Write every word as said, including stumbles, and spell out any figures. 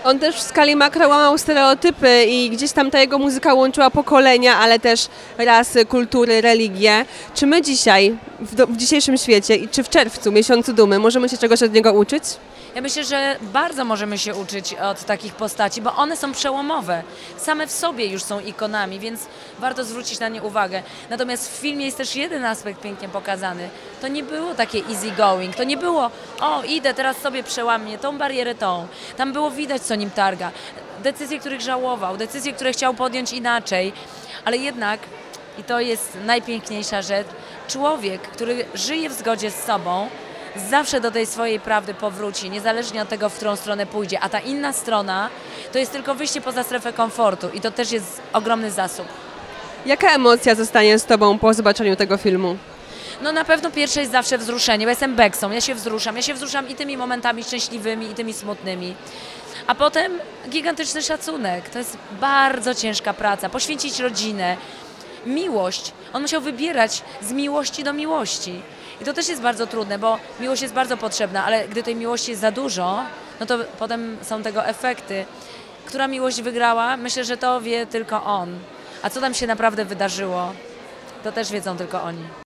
On też w skali makro łamał stereotypy i gdzieś tam ta jego muzyka łączyła pokolenia, ale też rasy, kultury, religie. Czy my dzisiaj, w, do, w dzisiejszym świecie i czy w czerwcu, miesiącu dumy, możemy się czegoś od niego uczyć? Ja myślę, że bardzo możemy się uczyć od takich postaci, bo one są przełomowe. Same w sobie już są ikonami, więc warto zwrócić na nie uwagę. Natomiast w filmie jest też jeden aspekt pięknie pokazany. To nie było takie easy going, to nie było, o idę, teraz sobie przełamię tą barierę tą. Tam było widać, co nim targa. Decyzje, których żałował, decyzje, które chciał podjąć inaczej, ale jednak, i to jest najpiękniejsza rzecz, człowiek, który żyje w zgodzie z sobą, zawsze do tej swojej prawdy powróci, niezależnie od tego, w którą stronę pójdzie. A ta inna strona to jest tylko wyjście poza strefę komfortu i to też jest ogromny zasób. Jaka emocja zostanie z Tobą po zobaczeniu tego filmu? No na pewno pierwsze jest zawsze wzruszenie, bo jestem beksą, ja się wzruszam. Ja się wzruszam i tymi momentami szczęśliwymi, i tymi smutnymi. A potem gigantyczny szacunek. To jest bardzo ciężka praca. Poświęcić rodzinę, miłość. On musiał wybierać z miłości do miłości. I to też jest bardzo trudne, bo miłość jest bardzo potrzebna, ale gdy tej miłości jest za dużo, no to potem są tego efekty. Która miłość wygrała? Myślę, że to wie tylko on. A co tam się naprawdę wydarzyło, to też wiedzą tylko oni.